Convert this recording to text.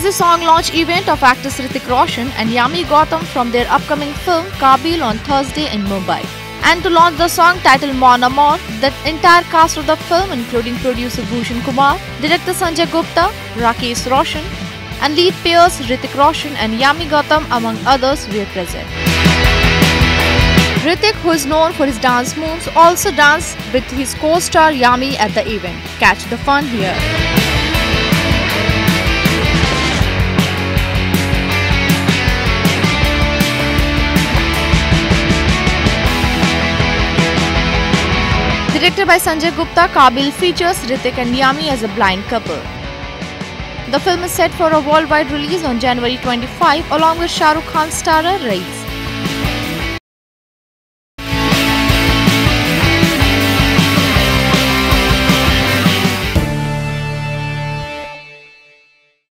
was the song launch event of actors Hrithik Roshan and Yami Gautam from their upcoming film Kabil on Thursday in Mumbai. And to launch the song titled Mon Amour, the entire cast of the film, including producer Bhushan Kumar, director Sanjay Gupta, Rakesh Roshan, and lead pairs Hrithik Roshan and Yami Gautam, among others, were present. Hrithik, who is known for his dance moves, also danced with his co-star Yami at the event. Catch the fun here. Directed by Sanjay Gupta, Kabil features Hrithik and Yami as a blind couple. The film is set for a worldwide release on January 25 along with Shah Rukh Khan's starrer Raees.